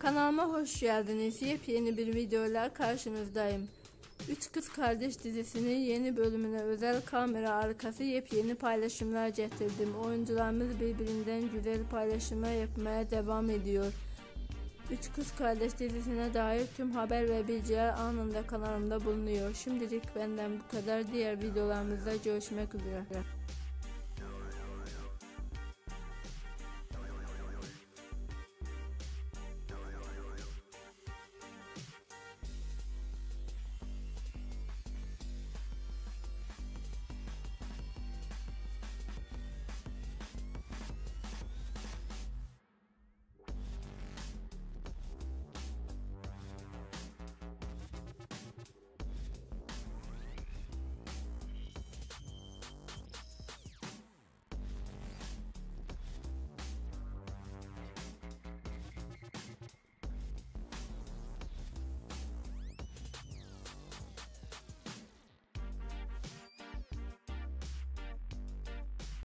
Kanalıma hoş geldiniz. Yepyeni bir videoyla karşınızdayım. Üç Kız Kardeş dizisinin yeni bölümüne özel kamera arkası yepyeni paylaşımlar getirdim. Oyuncularımız birbirinden güzel paylaşımlar yapmaya devam ediyor. Üç Kız Kardeş dizisine dair tüm haber ve bilgiler anında kanalımda bulunuyor. Şimdilik benden bu kadar. Diğer videolarımızda görüşmek üzere.